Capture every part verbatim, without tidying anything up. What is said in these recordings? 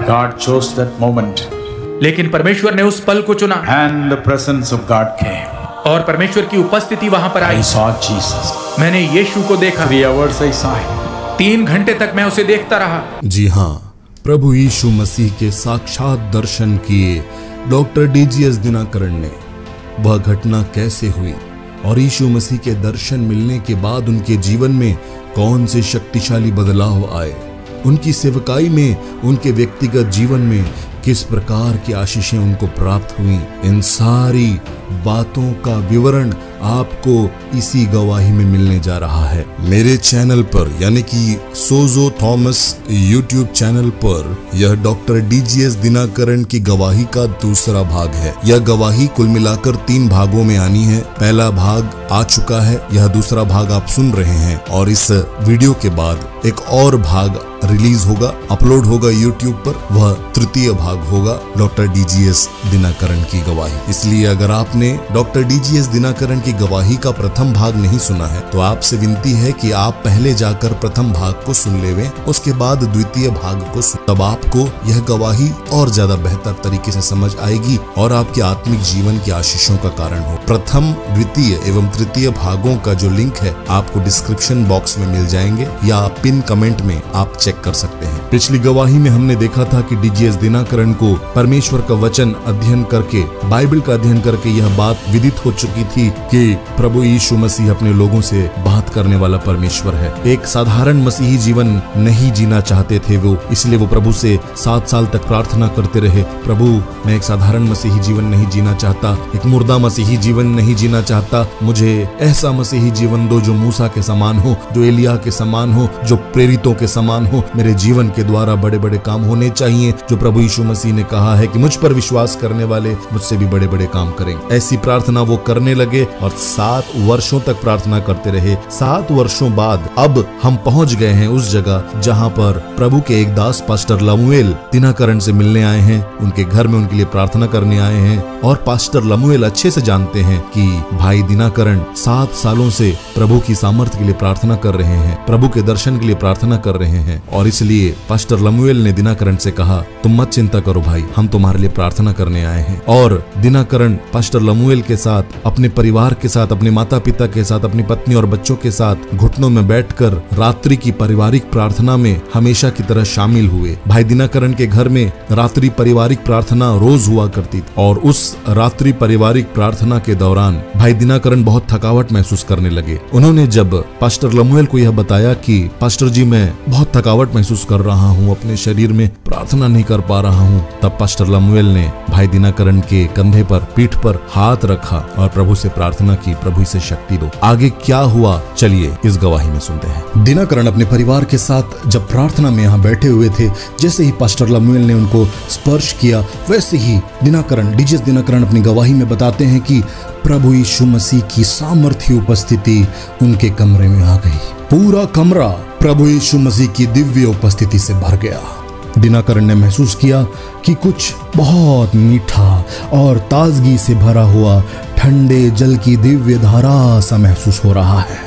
God chose that moment. लेकिन परमेश्वर ने उस पल को चुना And the presence of God came. और परमेश्वर की उपस्थिति वहां पर आई। I saw Jesus. मैंने यीशु को देखा। Three hours I saw him. तीन घंटे तक मैं उसे देखता रहा। जी हाँ, प्रभु यीशु मसीह के साक्षात दर्शन किए डॉक्टर डीजीएस दिनाकरण ने। वह घटना कैसे हुई और यीशु मसीह के दर्शन मिलने के बाद उनके जीवन में कौन से शक्तिशाली बदलाव आए, उनकी सेवकाई में, उनके व्यक्तिगत जीवन में किस प्रकार की आशीषें उनको प्राप्त हुई, इन सारी बातों का विवरण आपको इसी गवाही में मिलने जा रहा है। मेरे चैनल पर यानी कि सोजो थॉमस यूट्यूब चैनल पर यह डॉक्टर डीजीएस दिनाकरण की गवाही का दूसरा भाग है। यह गवाही कुल मिलाकर तीन भागों में आनी है। पहला भाग आ चुका है, यह दूसरा भाग आप सुन रहे हैं और इस वीडियो के बाद एक और भाग रिलीज होगा, अपलोड होगा यूट्यूब पर। वह तृतीय भाग होगा डॉक्टर डीजीएस दिनाकरण की गवाही। इसलिए अगर आपने डॉक्टर डीजीएस दिनाकरण की गवाही का प्रथम भाग नहीं सुना है तो आपसे विनती है कि आप पहले जाकर प्रथम भाग को सुन लेवें, उसके बाद द्वितीय भाग को सुन, तब आपको यह गवाही और ज्यादा बेहतर तरीके से समझ आएगी और आपके आत्मिक जीवन की आशीषों का कारण हो। प्रथम, द्वितीय एवं तृतीय भागों का जो लिंक है आपको डिस्क्रिप्शन बॉक्स में मिल जाएंगे या पिन कमेंट में आप चेक कर सकते हैं। पिछली गवाही में हमने देखा था कि डीजीएस दिनाकरण को परमेश्वर का वचन अध्ययन करके, बाइबल का अध्ययन करके यह बात विदित हो चुकी थी कि प्रभु यीशु मसीह अपने लोगों से बात करने वाला परमेश्वर है। एक साधारण मसीही जीवन नहीं जीना चाहते थे वो, इसलिए वो प्रभु से सात साल तक प्रार्थना करते रहे, प्रभु मैं एक साधारण मसीही जीवन नहीं जीना चाहता, एक मुर्दा मसीही जीवन नहीं जीना चाहता, मुझे ऐसा मसीही जीवन दो जो मूसा के समान हो, जो एलिया के समान हो, जो प्रेरितों के समान हो। मेरे जीवन के द्वारा बड़े बड़े काम होने चाहिए, जो प्रभु यीशु मसीह ने कहा है कि मुझ पर विश्वास करने वाले मुझसे भी बड़े बड़े काम करेंगे। ऐसी प्रार्थना वो करने लगे और सात वर्षों तक प्रार्थना करते रहे। सात वर्षों बाद अब हम पहुंच गए हैं उस जगह जहां पर प्रभु के एक दास पास्टर लमुएल दिनाकरण से मिलने आए हैं, उनके घर में उनके लिए प्रार्थना करने आए हैं। और पास्टर लमुएल अच्छे से जानते हैं कि भाई दिनाकरण सात सालों से प्रभु की सामर्थ्य के लिए प्रार्थना कर रहे हैं, प्रभु के दर्शन के लिए प्रार्थना कर रहे हैं। और इसलिए पास्टर लमुएल ने दिनाकरण से कहा, तुम मत चिंता करो भाई, हम तुम्हारे लिए प्रार्थना करने आए हैं। और दिनाकरण पास्टर लमुएल के साथ, अपने परिवार के साथ, अपने माता पिता के साथ, अपनी पत्नी और बच्चों के साथ घुटनों में बैठकर रात्रि की पारिवारिक प्रार्थना में हमेशा की तरह शामिल हुए। भाई दिनाकरण के घर में रात्रि पारिवारिक प्रार्थना रोज हुआ करती थी और उस रात्रि पारिवारिक प्रार्थना के दौरान भाई दिनाकरण बहुत थकावट महसूस करने लगे। उन्होंने जब पास्टर लमुएल को यह बताया कि पास्टर जी मैं बहुत थकावट महसूस कर रहा हूँ, अपने शरीर में प्रार्थना नहीं कर पा रहा हूँ, तब पास्टर लमुएल ने भाई दिनाकरण के कंधे पर, पीठ पर हाथ रखा और प्रभु से प्रार्थना की, प्रभु इसे शक्ति दो। आगे क्या हुआ चलिए इस गवाही में सुनते हैं। दिनाकरण अपने परिवार के साथ जब प्रार्थना में यहाँ बैठे हुए थे, जैसे ही पास्टर लमुएल ने उनको स्पर्श किया वैसे ही दिनाकरण डीजीएस दिनाकरण अपनी गवाही में बताते हैं कि प्रभु यीशु मसीह की सामर्थ्य उपस्थिति उनके कमरे में आ गई। पूरा कमरा प्रभु यीशु मसीह की दिव्य उपस्थिति से भर गया। दिनाकरण ने महसूस किया कि कुछ बहुत मीठा और ताजगी से भरा हुआ ठंडे जल की दिव्य धारा सा महसूस हो रहा है,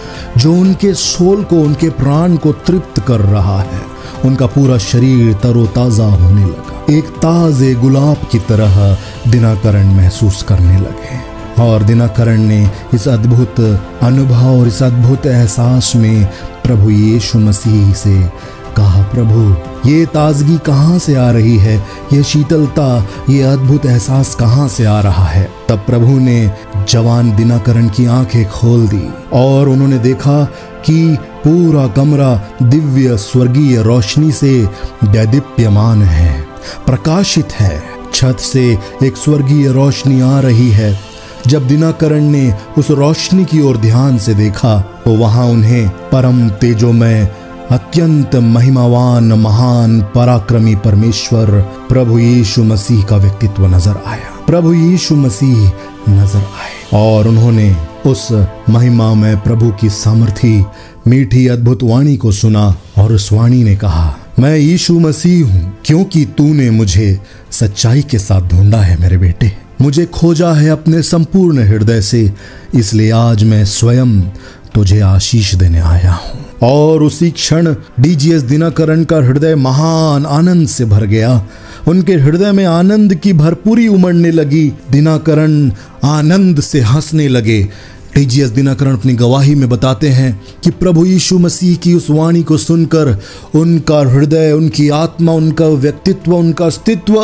जो उनके सोल को, उनके प्राण को तृप्त कर रहा है। उनका पूरा शरीर तरोताजा होने लगा। एक ताजे गुलाब की तरह दिनाकरण महसूस करने लगे और दिनाकरण ने इस अद्भुत अनुभव और इस अद्भुत एहसास में प्रभु यीशु मसीह से कहा, प्रभु ये ताजगी कहाँ से आ रही है, ये शीतलता, ये अद्भुत एहसास कहाँ से आ रहा है। तब प्रभु ने जवान दिनाकरण की आंखें खोल दी और उन्होंने देखा कि पूरा कमरा दिव्य स्वर्गीय रोशनी से दैदीप्यमान है, प्रकाशित है। छत से एक स्वर्गीय रोशनी आ रही है। जब दिनाकरण ने उस रोशनी की ओर ध्यान से देखा तो वहां उन्हें परम तेजोमय, अत्यंत महिमावान, महान, पराक्रमी परमेश्वर प्रभु यीशु मसीह का व्यक्तित्व नजर आया। प्रभु यीशु मसीह नजर आए और उन्होंने उस महिमा में प्रभु की सामर्थी मीठी अद्भुत वाणी को सुना और उस वाणी ने कहा, मैं यीशु मसीह हूँ, क्योंकि तूने मुझे सच्चाई के साथ ढूंढा है मेरे बेटे, मुझे खोजा है अपने संपूर्ण हृदय से, इसलिए आज मैं स्वयं तुझे आशीष देने आया हूँ। और उसी क्षण डीजीएस दिनकरण का हृदय महान आनंद से भर गया। उनके हृदय में आनंद की भरपूरी उमड़ने लगी। दिनकरण आनंद से हंसने लगे। डीजीएस दिनकरण अपनी गवाही में बताते हैं कि प्रभु यीशु मसीह की उस वाणी को सुनकर उनका हृदय, उनकी आत्मा, उनका व्यक्तित्व, उनका अस्तित्व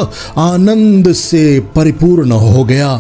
आनंद से परिपूर्ण हो गया।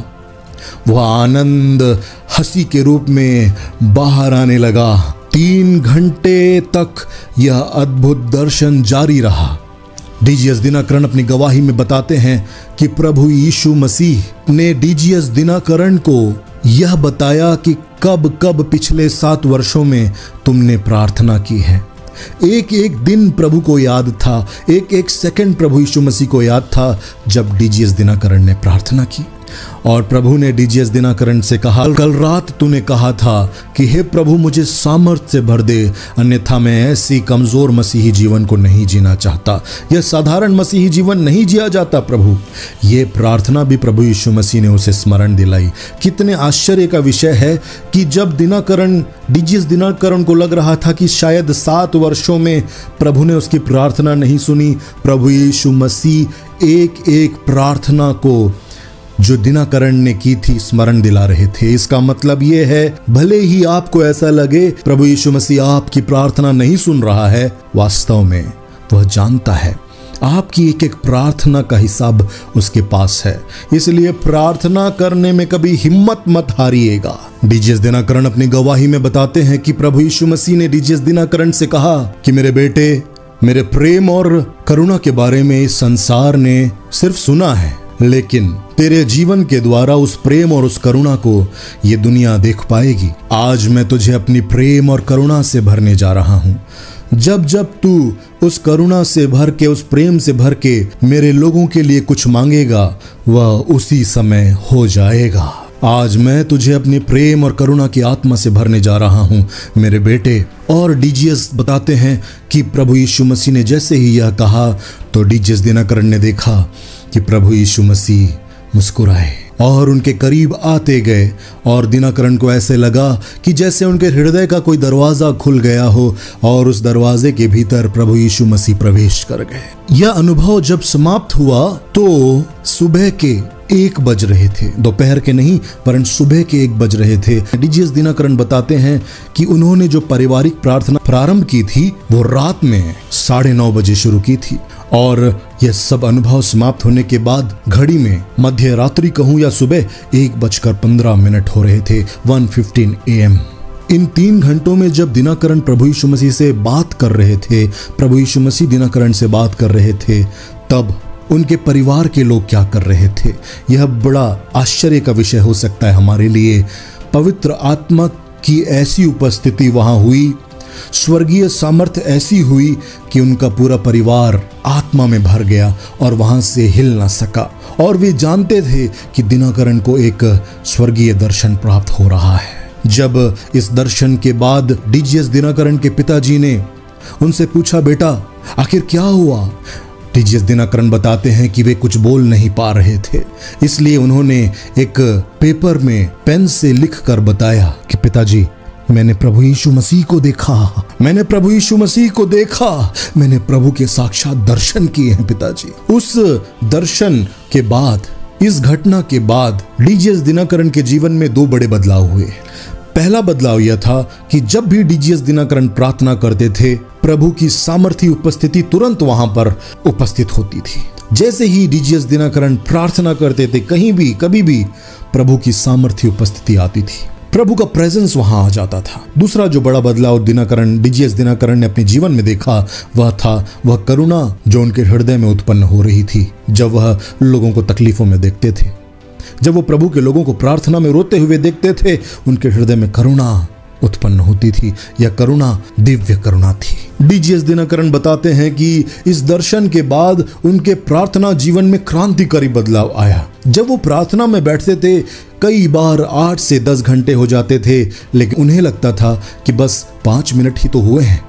वह आनंद हंसी के रूप में बाहर आने लगा। तीन घंटे तक यह अद्भुत दर्शन जारी रहा। डीजीएस दिनकरण अपनी गवाही में बताते हैं कि प्रभु यीशु मसीह ने डीजीएस दिनकरण को यह बताया कि कब कब पिछले सात वर्षों में तुमने प्रार्थना की है। एक एक दिन प्रभु को याद था, एक एक सेकंड प्रभु यीशु मसीह को याद था जब डीजीएस दिनकरण ने प्रार्थना की। और प्रभु ने डीजीएस दिनकरण से कहा, कल रात तूने कहा था कि हे प्रभु मुझे सामर्थ्य से भर दे, अन्यथा मैं ऐसी कमजोर मसीही जीवन को नहीं जीना चाहता। यह साधारण मसीही जीवन नहीं जिया जाता प्रभु। ये प्रार्थना भी प्रभु यीशु मसीह ने उसे स्मरण दिलाई। कितने आश्चर्य का विषय है कि जब दिनकरण डीजीएस दिनकरण को लग रहा था कि शायद सात वर्षों में प्रभु ने उसकी प्रार्थना नहीं सुनी, प्रभु यीशु मसीह एक एक प्रार्थना को जो दिनकरण ने की थी स्मरण दिला रहे थे। इसका मतलब यह है, भले ही आपको ऐसा लगे प्रभु यीशु मसीह आपकी प्रार्थना नहीं सुन रहा है, वास्तव में वह जानता है। आपकी एक एक प्रार्थना का हिसाब उसके पास है। इसलिए प्रार्थना करने में कभी हिम्मत मत हारिएगा। डीजीएस दिनकरण अपनी गवाही में बताते हैं कि प्रभु यीशु मसीह ने डीजीएस दिनकरण से कहा कि मेरे बेटे, मेरे प्रेम और करुणा के बारे में इस संसार ने सिर्फ सुना है, लेकिन तेरे जीवन के द्वारा उस प्रेम और उस करुणा को ये दुनिया देख पाएगी। आज मैं तुझे अपनी प्रेम और करुणा से भरने जा रहा हूँ। जब जब तू उस करुणा से भर के, उस प्रेम से भर के मेरे लोगों के लिए कुछ मांगेगा, वह उसी समय हो जाएगा। आज मैं तुझे अपनी प्रेम और करुणा की आत्मा से भरने जा रहा हूँ मेरे बेटे। और डीजीएस बताते हैं कि प्रभु यीशु मसीह ने जैसे ही यह कहा तो डीजीएस दिनकरण ने देखा कि प्रभु यीशु मसीह मुस्कुराए और उनके करीब आते गए। और दिनकरण को ऐसे लगा कि जैसे उनके हृदय का कोई दरवाजा खुल गया हो और उस दरवाजे के भीतर प्रभु यीशु मसीह प्रवेश कर गए। यह अनुभव जब समाप्त हुआ तो सुबह के एक बज रहे थे, दोपहर के नहीं परंतु सुबह के एक बज रहे थे। डीजीएस दिनकरण बताते हैं कि उन्होंने जो पारिवारिक प्रार्थना प्रारंभ की थी वो रात में साढ़े नौ बजे शुरू की थी। और यह सब अनुभव समाप्त होने के बाद घड़ी में मध्य रात्रि कहूँ या सुबह एक बजकर पंद्रह मिनट हो रहे थे, वन फिफ्टीन ए एम। इन तीन घंटों में जब दिनकरण प्रभु यीशु मसीह से बात कर रहे थे, प्रभु यीशु मसीह दिनकरण से बात कर रहे थे, तब उनके परिवार के लोग क्या कर रहे थे। यह बड़ा आश्चर्य का विषय हो सकता है हमारे लिए। पवित्र आत्मा की ऐसी उपस्थिति वहां हुई, स्वर्गीय सामर्थ्य ऐसी हुई कि उनका पूरा परिवार आत्मा में भर गया और वहां से हिल ना सका। और वे जानते थे कि दिनकरण को एक स्वर्गीय दर्शन प्राप्त हो रहा है। जब इस दर्शन के बाद डीजीएस दिनकरण के पिताजी ने उनसे पूछा, बेटा आखिर क्या हुआ? डीजीएस दिनकरण बताते हैं कि वे कुछ बोल नहीं पा रहे थे, इसलिए उन्होंने एक पेपर में पेन से लिख कर बताया कि पिताजी, मैंने प्रभु यीशु मसीह को देखा, मैंने प्रभु यीशु मसीह को देखा, मैंने प्रभु के साक्षात दर्शन किए हैं पिताजी। उस दर्शन के बाद, इस घटना के बाद डीजीएस दिनकरण के जीवन में दो बड़े बदलाव हुए। पहला बदलाव यह था कि जब भी डीजीएस दिनकरण प्रार्थना करते थे, प्रभु की सामर्थ्य उपस्थिति तुरंत वहां पर उपस्थित होती थी। जैसे ही डीजीएस दिनकरण प्रार्थना करते थे, कहीं भी कभी भी प्रभु की सामर्थ्य उपस्थिति आती थी, प्रभु का प्रेजेंस वहां आ जाता था। दूसरा जो बड़ा बदलाव दिनकरण डीजीएस दिनकरण ने अपने जीवन में देखा, वह था वह करुणा जो उनके हृदय में उत्पन्न हो रही थी जब वह लोगों को तकलीफों में देखते थे। जब वो प्रभु के लोगों को प्रार्थना में रोते हुए देखते थे, उनके हृदय में करुणा उत्पन्न होती थी। यह करुणा दिव्य करुणा थी। डीजीएस दिनकरण बताते हैं कि इस दर्शन के बाद उनके प्रार्थना जीवन में क्रांतिकारी बदलाव आया। जब वो प्रार्थना में बैठते थे, कई बार आठ से दस घंटे हो जाते थे, लेकिन उन्हें लगता था कि बस पांच मिनट ही तो हुए हैं।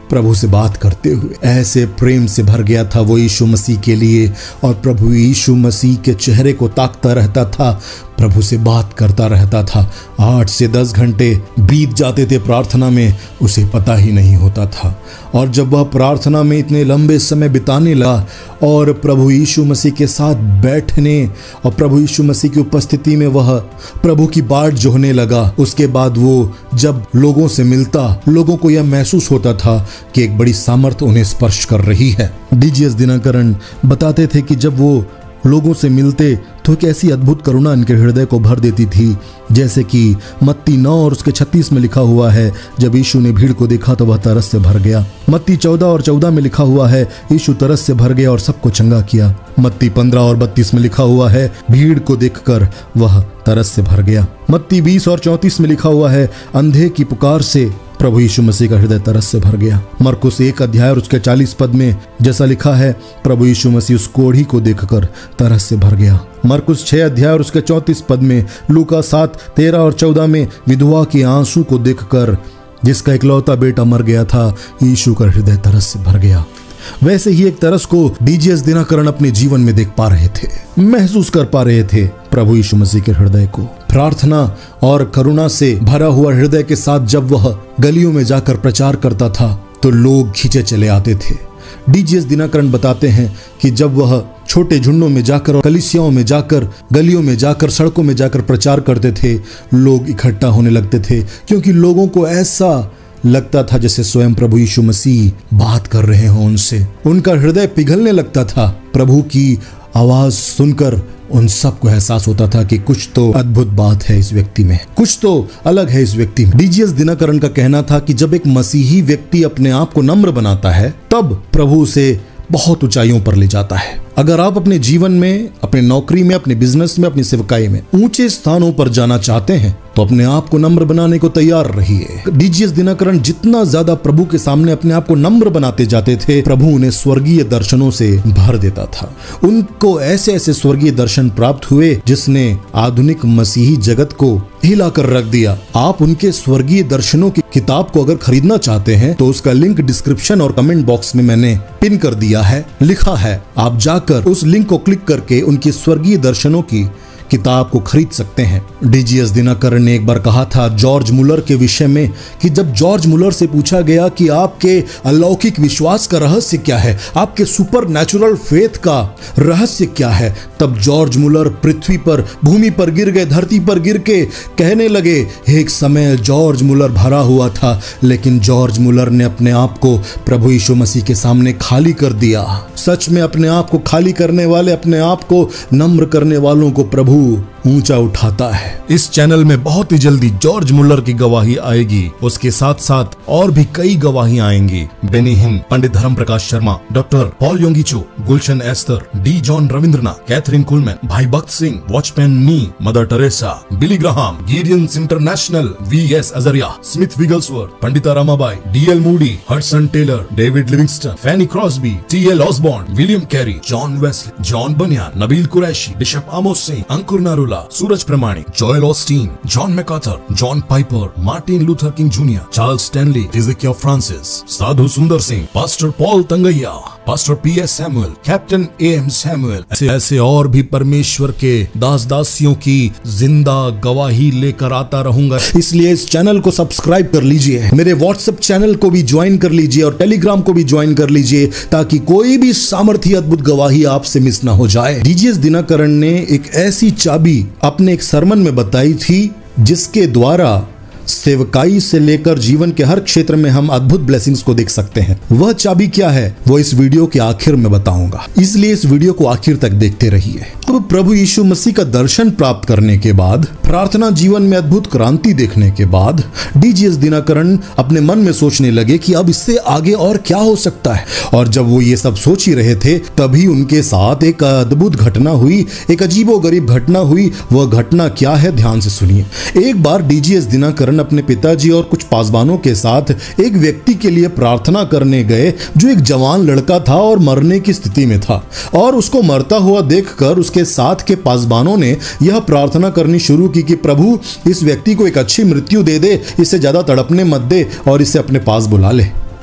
प्रभु से बात करते हुए। ऐसे प्रेम से भर गया था वो यीशु मसीह के लिए, और प्रभु यीशु मसीह के चेहरे को ताकता रहता था, प्रभु से बात करता रहता था। आठ से दस घंटे बीत जाते थे प्रार्थना में, उसे पता ही नहीं होता था। और जब वह प्रार्थना में इतने लंबे समय बिताने लगा और प्रभु यीशु मसीह के साथ बैठने और प्रभु यीशु मसीह की उपस्थिति में वह प्रभु की बाट जोहने लगा, उसके बाद वो जब लोगों से मिलता, लोगों को यह महसूस होता था कि एक बड़ी सामर्थ उन्हें स्पर्श कर रही है। डीजीएस दिनकरण बताते थे कि जब वो लोगों से मिलते तो एक ऐसी अद्भुत करुणा इनके हृदय को भर देती थी, जैसे कि मत्ती नौ और उसके छत्तीस में लिखा हुआ है, जब यीशु ने भीड़ को देखा तो वह तरस से भर गया। मत्ती चौदह और चौदह में लिखा हुआ है, यीशु तरस से भर गया और सबको चंगा किया। मत्ती पंद्रह और बत्तीस में लिखा हुआ है, भीड़ को देखकर वह तरस से भर गया। मत्ती बीस और चौंतीस में लिखा हुआ है, अंधे की पुकार से प्रभु यीशु मसीह का हृदय तरस से भर गया। मरकुस एक अध्याय और उसके चालीस पद में जैसा लिखा है, प्रभु यीशु मसीह उस कोढ़ी को देखकर तरस से भर गया। मरकुस छह अध्याय और उसके चौंतीस पद में, लूका सात तेरह और चौदह में विधवा के आंसू को देखकर, जिसका इकलौता बेटा मर गया था, यीशु का हृदय तरस से भर गया। वैसे ही एक तरस को डीजीएस दिनकरण अपने जीवन में देख पा रहे थे, महसूस कर पा रहे थे प्रभु यीशु मसीह के हृदय को। प्रार्थना और करुणा से भरा हुआ हृदय के साथ जब वह गलियों में जाकर प्रचार करता था तो लोग खींचे चले आते थे। डीजीएस दिनकरण बताते हैं कि जब वह छोटे झुंडों में जाकर और कलीसियाओं में जाकर, गलियों में जाकर, सड़कों में जाकर प्रचार करते थे, लोग इकट्ठा होने लगते थे, क्योंकि लोगों को ऐसा लगता था जैसे स्वयं प्रभु यीशु मसीह बात कर रहे हों उनसे। उनका हृदय पिघलने लगता था। प्रभु की आवाज सुनकर उन सबको एहसास होता था कि कुछ तो अद्भुत बात है इस व्यक्ति में, कुछ तो अलग है इस व्यक्ति में। डीजीएस दिनकरण का कहना था कि जब एक मसीही व्यक्ति अपने आप को नम्र बनाता है, तब प्रभु उसे बहुत ऊंचाइयों पर ले जाता है। अगर आप अपने जीवन में, अपने नौकरी में, अपने बिजनेस में, अपनी सेवकाई में ऊंचे स्थानों पर जाना चाहते हैं तो अपने आप को नम्र बनाने को तैयार रहिए। डीजीएस दिनकरण जितना ज्यादा प्रभु के सामने अपने आप को नम्र बनाते जाते थे, प्रभु उन्हें स्वर्गीय दर्शनों से भर देता था। उनको ऐसे ऐसे स्वर्गीय दर्शन प्राप्त हुए जिसने आधुनिक मसीही जगत को हिलाकर रख दिया। आप उनके स्वर्गीय दर्शनों की किताब को अगर खरीदना चाहते हैं तो उसका लिंक डिस्क्रिप्शन और कमेंट बॉक्स में मैंने पिन कर दिया है, लिखा है। आप जाकर उस लिंक को क्लिक करके उनकी स्वर्गीय दर्शनों की किताब को खरीद सकते हैं। डीजीएस दिनकरण ने एक बार कहा था जॉर्ज मुलर के विषय में कि जब जॉर्ज मुलर से पूछा गया कि आपके अलौकिक विश्वास का रहस्य क्या है, आपके सुपर नेचुरल फेथ का रहस्य क्या है, तब जॉर्ज मुलर पृथ्वी पर, भूमि पर गिर गए, धरती पर गिर के कहने लगे। एक समय जॉर्ज मुलर भरा हुआ था, लेकिन जॉर्ज मुलर ने अपने आप को प्रभु यीशु मसीह के सामने खाली कर दिया। सच में अपने आप को खाली करने वाले, अपने आप को नम्र करने वालों को प्रभु ऊंचा उठाता है। इस चैनल में बहुत ही जल्दी जॉर्ज मुलर की गवाही आएगी, उसके साथ साथ और भी कई गवाही आएंगी। Beni Hinn, Pandit Dharam Prakash Sharma, doctor Paul Yonggi Cho, Gulshan Esther, D John Ravindranath, Kathryn Kuhlman, Bhai Bakht Singh, Watchman Nee, Mother Teresa, Billy Graham, Gideons International, V S Azariah, Smith Wigglesworth, Pandita Ramabai, D L Moody, Hudson Taylor, David Livingstone, Fanny Crosby, T L Osborn, William Carey, John Wesley, John Bunyan, Nabeel Qureshi, bishop Amos Singh, Ankur Narula, Suraj Pramanik, Joel Osteen, John MacArthur, John Piper, Martin Luther king junior, Charles Stanley, Ezekiel Francis, Sadhu Sundar Singh, pastor Paul Thangiah, pastor P S Samuel, captain A M Samuel, ऐसे ऐसे और भी परमेश्वर के दास दासियों की जिंदा गवाही लेकर आता रहूंगा। इसलिए इस चैनल को सब्सक्राइब कर लीजिए, मेरे व्हाट्सएप चैनल को भी ज्वाइन कर लीजिए और टेलीग्राम को भी ज्वाइन कर लीजिए, ताकि कोई भी सामर्थ्य अद्भुत गवाही आपसे मिस ना हो जाए। डीजीएस दिनकरण ने एक ऐसी चाबी अपने एक सरमन में बताई थी जिसके द्वारा सेवकाई से लेकर जीवन के हर क्षेत्र में हम अद्भुत ब्लेसिंग्स को देख सकते हैं। वह चाबी क्या है वो इस वीडियो के आखिर में बताऊंगा, इसलिए इस वीडियो को आखिर तक देखते रहिए। अब प्रभु यीशु मसीह का दर्शन प्राप्त करने के बाद, प्रार्थना जीवन में अद्भुत क्रांति देखने के बाद, डीजीएस दिनकरण अपने मन में सोचने लगे कि अब इससे आगे और क्या हो सकता है। और जब वो ये सब सोच ही रहे थे तभी उनके साथ एक अद्भुत घटना हुई, एक अजीबोगरीब घटना हुई। वह घटना क्या है ध्यान से सुनिए। एक बार डीजीएस दिनकरण अपने पिताजी और कुछ पासबानों के साथ एक व्यक्ति के लिए प्रार्थना करने गए जो एक जवान लड़का था और मरने की स्थिति में था, और उसको मरता हुआ देखकर उसके साथ के पासबानों ने यह प्रार्थना करनी शुरू की कि प्रभु इस व्यक्ति को एक अच्छी मृत्यु दे दे, इसे ज्यादा तड़पने मत दे और इसे अपने पास बुला ले।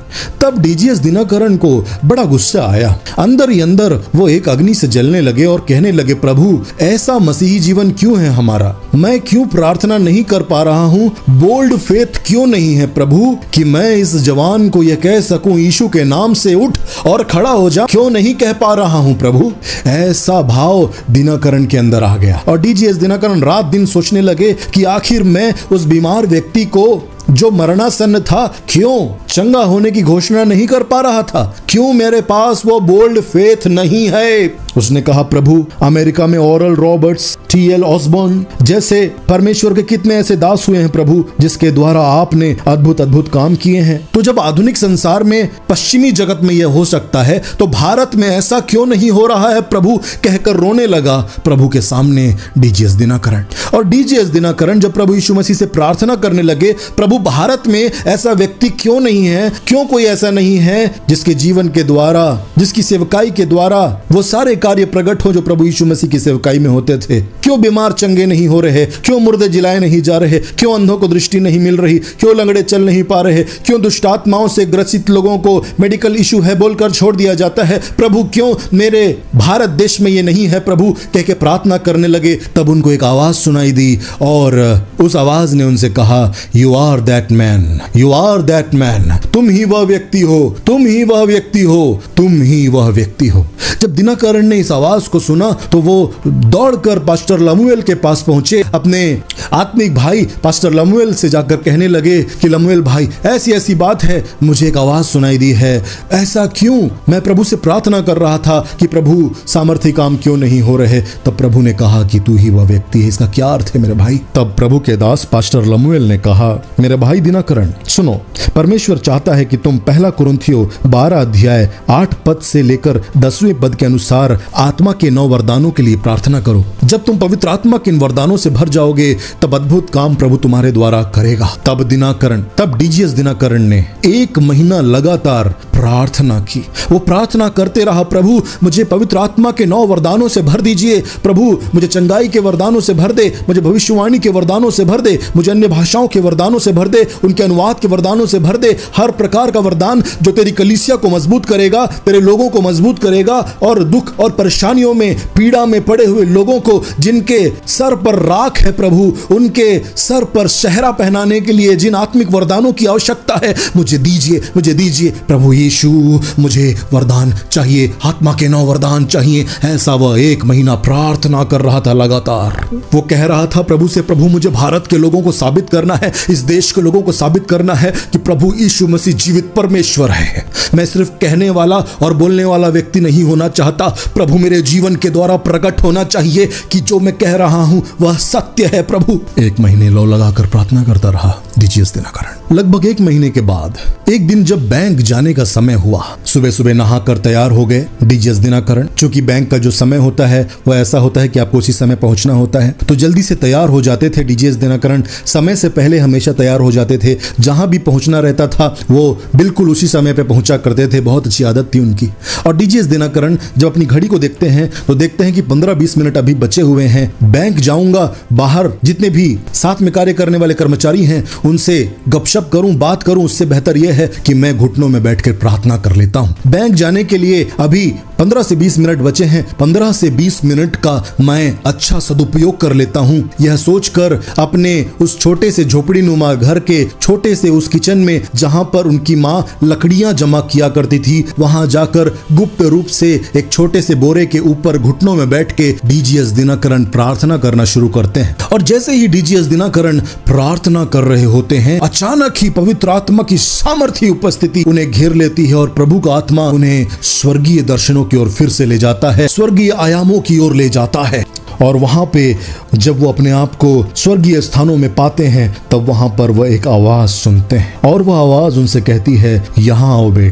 तब डीजीएस दिनकरण को बड़ा गुस्सा आया। अंदर ही अंदर वो एक अग्नि से जलने लगे और कहने लगे, प्रभु ऐसा मसीही जीवन क्यों है हमारा? मैं क्यों प्रार्थना नहीं कर पा रहा हूँ? बोल्ड फेथ क्यों नहीं है प्रभु कि मैं इस जवान को यह कह सकूं यीशु के नाम से उठ और खड़ा हो जा? क्यों नहीं कह पा रहा हूँ प्रभु? ऐसा भाव दिनकरण के अंदर आ गया और डीजीएस दिनकरण रात दिन सोचने लगे कि आखिर मैं उस बीमार व्यक्ति को जो मरणासन्न था क्यों चंगा होने की घोषणा नहीं कर पा रहा था? क्यों मेरे पास वो बोल्ड फेथ नहीं है? उसने कहा, प्रभु अमेरिका में Oral Roberts, T L Osborn जैसे परमेश्वर के कितने ऐसे दास हुए हैं प्रभु, जिसके द्वारा आपने अद्भुत अद्भुत काम किए हैं। तो जब आधुनिक संसार में पश्चिमी जगत में यह हो सकता है तो भारत में ऐसा क्यों नहीं हो रहा है प्रभु? कहकर रोने लगा प्रभु के सामने डीजीएस दिनकरण। और डीजीएस दिनकरण जब प्रभु यीशु मसीह से प्रार्थना करने लगे, प्रभु भारत में ऐसा व्यक्ति क्यों नहीं है? क्यों कोई ऐसा नहीं है जिसके जीवन के द्वारा, जिसकी सेवकाई के द्वारा वो सारे कार्य प्रकट हो जो प्रभु यीशु मसीह की सेवकाई में होते थे? क्यों बीमार चंगे नहीं हो रहे? क्यों मुर्दे जिलाए नहीं जा रहे? क्यों अंधों को दृष्टि नहीं मिल रही? क्यों लंगड़े चल नहीं पा रहे? क्यों दुष्ट आत्माओं से ग्रसित लोगों को मेडिकल इशू है बोलकर छोड़ दिया जाता है? प्रभु क्यों मेरे भारत देश में ये नहीं है प्रभु? कह के प्रार्थना करने लगे। तब उनको एक आवाज सुनाई दी और उस आवाज ने उनसे कहा, you are that man, you are that man. तुम ही वह व्यक्ति हो, तुम ही वह व्यक्ति हो, तुम ही वह व्यक्ति हो। जब दिनकरण ने इस आवाज को सुना तो वो दौड़कर पास्टर लमुएल के पास पहुंचे। अपने आत्मिक भाई पास्टर लमुएल से जाकर कहने लगे कि लमुएल भाई, ऐसी ऐसी बात है, मुझे एक आवाज सुनाई दी है। ऐसा क्यों? मैं प्रभु से प्रार्थना कर रहा था कि प्रभु सामर्थ्य काम क्यों नहीं हो रहे। तब प्रभु ने कहा कि तू ही वह व्यक्ति है। इसका क्या अर्थ है मेरे भाई? तब प्रभु के दास पास्टर लमुएल ने कहा, मेरे भाई दिनकरण सुनो, परमेश्वर चाहता है कि तुम पहला कुरिन्थियों बारह अध्याय आठ पद से लेकर दसवें पद के अनुसार आत्मा के नौ वरदानों के लिए प्रार्थना करो। जब तुम पवित्र आत्मा के इन वरदानों से भर जाओगे तब अद्भुत काम प्रभु तुम्हारे द्वारा करेगा। तब दिनकरण तब डीजीएस दिनकरण ने एक महीना लगातार प्रार्थना की। वो प्रार्थना करते रहा, प्रभु मुझे पवित्र आत्मा के नौ वरदानों से भर दीजिए, प्रभु मुझे चंगाई के वरदानों से भर दे, मुझे भविष्यवाणी के वरदानों से भर दे, मुझे अन्य भाषाओं के वरदानों से भर दे, उनके अनुवाद के वरदानों से भर दे। हर प्रकार का वरदान जो तेरी कलीसिया को मजबूत करेगा, तेरे लोगों को मजबूत करेगा और दुख और परेशानियों में, पीड़ा में पड़े हुए लोगों को, जिनके सर पर राख है प्रभु, उनके सर पर शहरा पहनाने के लिए जिन आत्मिक वरदानों की आवश्यकता है, मुझे दीजिए, मुझे दीजिए प्रभु यीशु, मुझे वरदान चाहिए, आत्मा के नौ वरदान चाहिए। ऐसा वह एक महीना प्रार्थना कर रहा था लगातार। वो कह रहा था प्रभु से, प्रभु मुझे भारत के लोगों को साबित करना है, इस देश के लोगों को साबित करना है कि प्रभु यीशु मसीह जीवित परमेश्वर है। मैं सिर्फ कहने वाला और बोलने वाला व्यक्ति नहीं होना चाहता, प्रभु मेरे जीवन के द्वारा प्रकट होना चाहिए कि जो मैं कह रहा हूं वह सत्य है प्रभु। एक महीने लो लगाकर प्रार्थना करता रहा डीजीएस दिनकरण। लगभग एक महीने के बाद एक दिन जब बैंक जाने का समय हुआ, सुबह सुबह नहाकर तैयार हो गए डीजीएस दिनकरण। चूंकि बैंक का जो समय होता है वह ऐसा होता है कि आपको उसी समय पहुंचना होता है, तो जल्दी से तैयार हो जाते थे डीजीएस दिनकरण। समय से पहले हमेशा तैयार हो जाते थे, जहां भी पहुंचना रहता था वो बिल्कुल उसी समय पे पहुंचा करते थे। बहुत अच्छी आदत थी उनकी। और डीजीएस दिनकरण जब अपनी घड़ी को देखते हैं तो देखते हैं कि पंद्रह बीस मिनट अभी बचे हुए हैं, बैंक जाऊंगा, बाहर जितने भी साथ में कार्य करने वाले कर्मचारी हैं उनसे गपशप करूं, बात करूं, उससे बेहतर यह है कि मैं घुटनों में बैठकर प्रार्थना कर लेता हूं। बैंक जाने के लिए अभी पंद्रह से बीस मिनट बचे हैं, पंद्रह से बीस मिनट का मैं अच्छा सदुपयोग कर लेता हूं, यह सोचकर अपने उस छोटे से झोपड़ी नुमा घर के छोटे से उस किचन में जहां पर उनकी मां लकड़ियां जमा किया करती थी, वहां जाकर गुप्त रूप से एक छोटे से बोरे के ऊपर घुटनों में बैठ के डीजीएस दिनकरण प्रार्थना करना शुरू करते हैं। और जैसे ही डीजीएस दिनकरण प्रार्थना कर रहे होते हैं, अचानक ही पवित्र आत्मा की सामर्थ्य उपस्थिति उन्हें घेर लेती है और प्रभु का आत्मा उन्हें स्वर्गीय दर्शनों की ओर फिर से ले जाता है, स्वर्गीय आयामों की ओर ले जाता है। और वहां पे जब वो अपने आप को स्वर्गीय स्थानों में पाते हैं तब वहां पर वह एक आवाज सुनते हैं और वह आवाज उनसे कहती है, यहाँ आओ बेटे,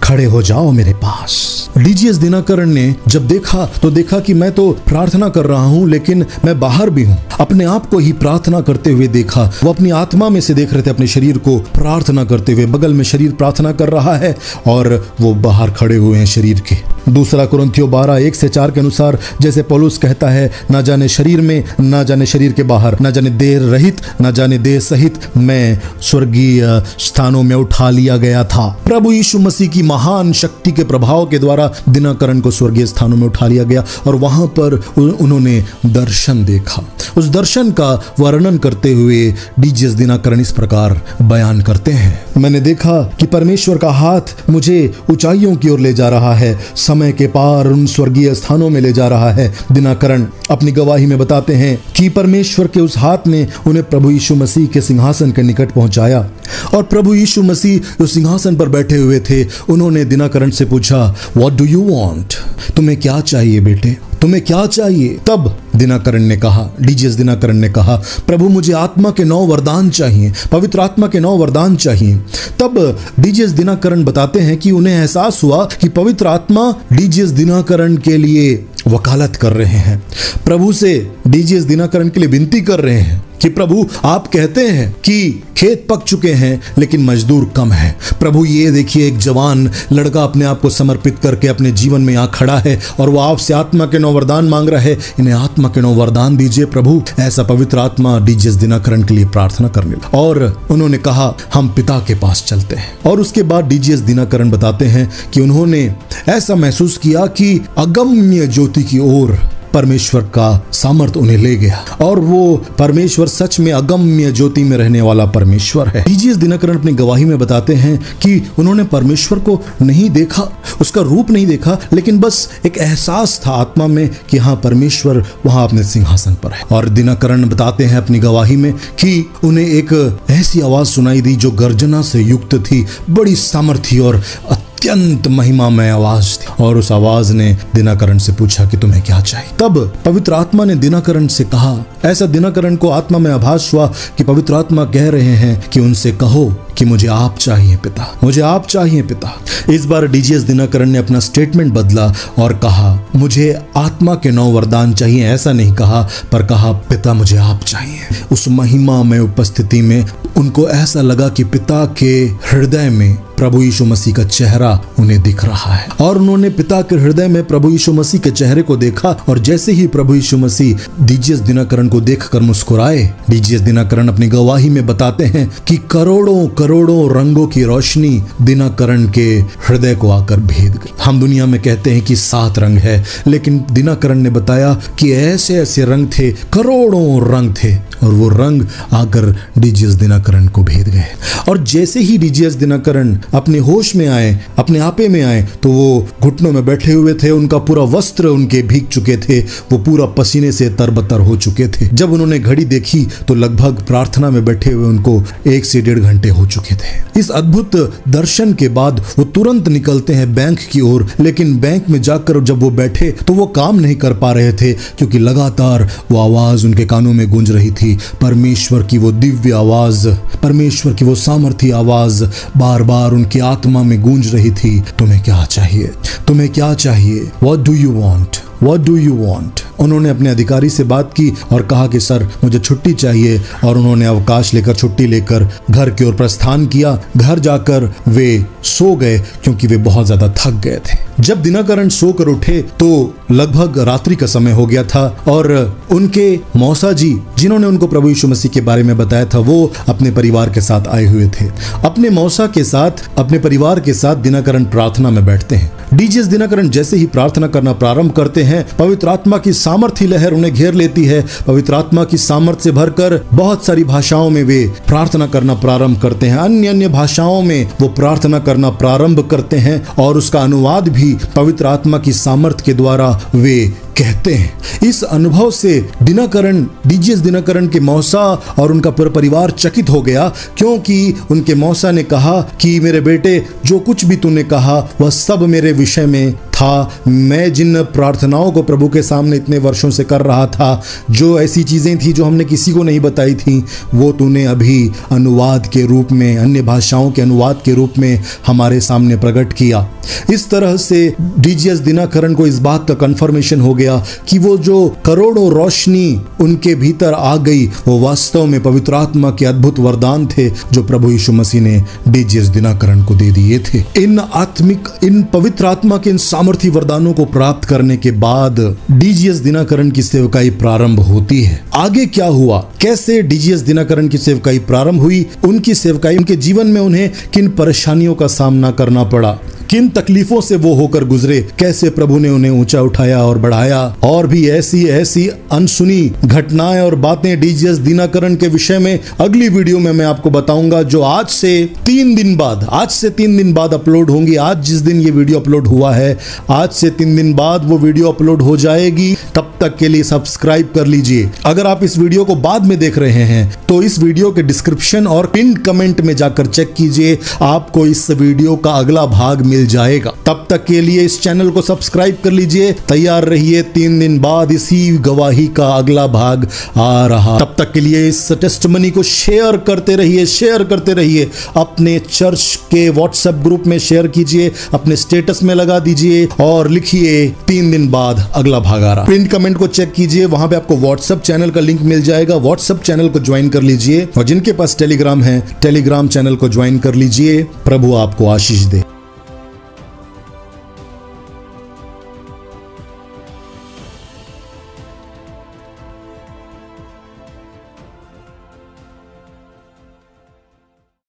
खड़े हो जाओ मेरे पास। डीजीएस दिनकरण ने जब देखा तो देखा कि मैं तो प्रार्थना कर रहा हूं लेकिन मैं बाहर भी हूं। अपने आप को ही प्रार्थना करते हुए देखा। वो अपनी आत्मा में से देख रहे थे अपने शरीर को प्रार्थना करते हुए। बगल में शरीर प्रार्थना कर रहा है और वो बाहर खड़े हुए हैं शरीर के। दूसरा कुरिन्थियों बारह एक से चार के अनुसार जैसे पौलुस कहता है, ना जाने शरीर में ना जाने शरीर के बाहर, ना जाने देह रहित ना जाने देह सहित मैं स्वर्गीय स्थानों में उठा लिया गया था। प्रभु यीशु मसीह की महान शक्ति के प्रभाव के द्वारा दिनकरण को स्वर्गीय स्थानों में उठा लिया गया और वहां पर उन्होंने दर्शन देखा। उस दर्शन का वर्णन करते हुए डीजीएस दिनकरण इस प्रकार बयान करते हैं, मैंने देखा कि परमेश्वर का हाथ मुझे ऊंचाइयों की ओर ले जा रहा है, समय के पार उन स्वर्गीय स्थानों में ले जा रहा है। दिनकरण अपनी गवाही में बताते हैं कि परमेश्वर के उस हाथ ने उन्हें प्रभु यीशु मसीह के सिंहासन के निकट पहुंचाया और प्रभु यीशु मसीह उस सिंहासन पर बैठे हुए थे। उन्होंने दिनकरण से पूछा, व्हाट डू यू वांट? तुम्हें क्या चाहिए बेटे, तुम्हें क्या चाहिए? तब दिनकरण ने कहा, डीजीएस दिनकरण ने कहा, प्रभु मुझे आत्मा के नौ वरदान चाहिए, पवित्र आत्मा के नौ वरदान चाहिए। तब डीजीएस दिनकरण बताते हैं कि उन्हें एहसास हुआ कि पवित्र आत्मा डीजीएस दिनकरण के लिए वकालत कर रहे हैं, प्रभु से डीजीएस दिनकरण के लिए विनती कर रहे हैं कि प्रभु आप कहते हैं कि खेत पक चुके हैं लेकिन मजदूर कम है। प्रभु ये देखिए, एक जवान लड़का अपने आप को समर्पित करके अपने जीवन में यहाँ खड़ा है और वो आपसे आत्मा के नौ वरदान मांग रहा है, इन्हें आत्मा के नौ वरदान दीजिए प्रभु। ऐसा पवित्र आत्मा डीजीएस दिनकरण के लिए प्रार्थना करने लगा और उन्होंने कहा, हम पिता के पास चलते हैं। और उसके बाद डीजीएस दिनकरण बताते हैं कि उन्होंने ऐसा महसूस किया कि अगम्य ज्योति की ओर परमेश्वर का सामर्थ्य उन्हें ले गया और वो परमेश्वर सच में अगम्य ज्योति में रहने वाला परमेश्वर है। डीजीएस दिनकरण अपनी गवाही में बताते हैं कि उन्होंने परमेश्वर को नहीं देखा, उसका रूप नहीं देखा, लेकिन बस एक एहसास था आत्मा में कि हाँ परमेश्वर वहां अपने सिंहासन पर है। और दिनकरण बताते हैं अपनी गवाही में कि उन्हें एक ऐसी आवाज सुनाई दी जो गर्जना से युक्त थी, बड़ी सामर्थ्य और अत्यंत महिमामय आवाज थी। और उस आवाज ने दिनकरण से पूछा कि तुम्हें क्या चाहिए। तब पवित्र आत्मा ने दिनकरण से कहा, ऐसा दिनकरण को आत्मा में आभास हुआ कि पवित्र आत्मा कह रहे हैं कि उनसे कहो कि मुझे आप चाहिए पिता, मुझे आप चाहिए पिता। इस बार डीजीएस दिनकरण ने अपना स्टेटमेंट बदला और कहा, मुझे आत्मा के नौ वरदान चाहिए। ऐसा नहीं कहा, पर कहा पिता मुझे आप चाहिए। उस महिमा में उपस्थिति में उनको ऐसा लगा कि पिता के हृदय में प्रभु यीशु मसीह का चेहरा उन्हें दिख रहा है और उन्होंने पिता के हृदय में प्रभु यीशु मसीह के चेहरे को देखा। और जैसे ही प्रभु यीशु मसीह डीजीएस दिनकरण को देखकर मुस्कुराए, डीजीएस दिनकरण अपनी गवाही में बताते हैं कि करोड़ों करोड़ों रंगों की रोशनी दिनकरण के हृदय को आकर भेद गई। हम दुनिया में कहते हैं कि सात रंग है, लेकिन दिनकरण ने बताया कि ऐसे ऐसे रंग थे, करोड़ों रंग थे और वो रंग आकर डीजीएस दिनकरण को भेद गए। और जैसे ही डीजीएस दिनकरण अपने होश में आए, अपने आपे में आए, तो वो घुटनों में बैठे हुए थे, उनका पूरा वस्त्र उनके भीग चुके थे, वो पूरा पसीने से तरबतर हो चुके थे। जब उन्होंने घड़ी देखी तो लगभग प्रार्थना में बैठे हुए उनको एक से डेढ़ घंटे हो चुके थे। इस अद्भुत दर्शन के बाद वो तुरंत निकलते हैं बैंक की ओर, लेकिन बैंक में जाकर जब वो बैठे तो वो काम नहीं कर पा रहे थे क्योंकि लगातार वो आवाज उनके कानों में गूंज रही थी, परमेश्वर की वो दिव्य आवाज, परमेश्वर की वो सामर्थ्य आवाज बार बार उनकी आत्मा में गूंज रही थी, तुम्हें क्या चाहिए, तुम्हें क्या चाहिए, what do you want, what do you want. उन्होंने अपने अधिकारी से बात की और कहा कि सर मुझे छुट्टी चाहिए, और उन्होंने अवकाश लेकर छुट्टी लेकर घर की ओर प्रस्थान किया। घर जाकर वे सो गए क्योंकि वे बहुत ज्यादा थक गए थे। जब दिनकरण सोकर उठे तो लगभग रात्रि का समय हो गया था और उनके मौसा जी जिन्होंने उनको प्रभु यीशु मसीह के बारे में बताया था, वो अपने परिवार के साथ आए हुए थे। अपने मौसा के साथ, अपने परिवार के साथ दिनकरण प्रार्थना में बैठते हैं। डीजीएस दिनकरण जैसे ही प्रार्थना करना प्रारंभ करते हैं, पवित्र आत्मा की सामर्थ्य लहर उन्हें घेर लेती है। पवित्र आत्मा की सामर्थ्य से भरकर बहुत सारी भाषाओं में वे प्रार्थना करना प्रारंभ करते हैं, अन्य अन्य भाषाओं में वो प्रार्थना करना प्रारंभ करते हैं और उसका अनुवाद भी पवित्र आत्मा की सामर्थ्य के द्वारा वे कहते हैं। इस अनुभव से दिनकरण डीजीएस दिनकरण के मौसा और उनका पूरा परिवार चकित हो गया, क्योंकि उनके मौसा ने कहा कि मेरे बेटे, जो कुछ भी तूने कहा वह सब मेरे विषय में था। मैं जिन प्रार्थनाओं को प्रभु के सामने इतने वर्षों से कर रहा था, जो ऐसी चीज़ें थी जो हमने किसी को नहीं बताई थी, वो तूने अभी अनुवाद के रूप में, अन्य भाषाओं के अनुवाद के रूप में हमारे सामने प्रकट किया। इस तरह से डीजीएस दिनकरण को इस बात का कंफर्मेशन हो गया कि वो जो करोड़ों रोशनी उनके भीतर आ गई, वो वास्तव में पवित्र आत्मा के अद्भुत वरदान थे जो प्रभु यीशु मसीह ने डीजीएस दिनकरण को दे दिए थे। इन आत्मिक, इन पवित्र आत्मा के इन सामर्थी वरदानों को प्राप्त करने के बाद डीजीएस दिनकरण की सेवकाई प्रारंभ होती है। आगे क्या हुआ, कैसे डीजीएस दिनकरण की सेवकाई प्रारंभ हुई, उनकी सेवकाई, उनके जीवन में उन्हें किन परेशानियों का सामना करना पड़ा, किन तकलीफों से वो होकर गुजरे, कैसे प्रभु ने उन्हें ऊंचा उठाया और बढ़ाया, और भी ऐसी ऐसी अनसुनी घटनाएं और बातें डीजीएस दिनकरण के विषय में अगली वीडियो में मैं आपको बताऊंगा, जो आज से तीन दिन बाद आज से तीन दिन बाद अपलोड होंगी। आज जिस दिन ये वीडियो अपलोड हुआ है, आज से तीन दिन बाद वो वीडियो अपलोड हो जाएगी। तब तक के लिए सब्सक्राइब कर लीजिए। अगर आप इस वीडियो को बाद में देख रहे हैं तो इस वीडियो के डिस्क्रिप्शन और पिन कमेंट में जाकर चेक कीजिए, आपको इस वीडियो का अगला भाग मिल जाएगा। तब तक के लिए इस चैनल को सब्सक्राइब कर लीजिए। तैयार रहिए, तीन दिन बाद इसी गवाही का अगला भाग आ रहा। तब तक के लिए इस टेस्टमनी को शेयर करते रहिए, शेयर करते रहिए। अपने चर्च के व्हाट्सएप ग्रुप में शेयर कीजिए, अपने स्टेटस में लगा दीजिए और लिखिए तीन दिन बाद अगला भाग आ रहा। पिन कमेंट को चेक कीजिए, वहां पे आपको व्हाट्सएप चैनल का लिंक मिल जाएगा। व्हाट्सएप चैनल को ज्वाइन कर लीजिए, और जिनके पास टेलीग्राम है, टेलीग्राम चैनल को ज्वाइन कर लीजिए। प्रभु आपको आशीष दे।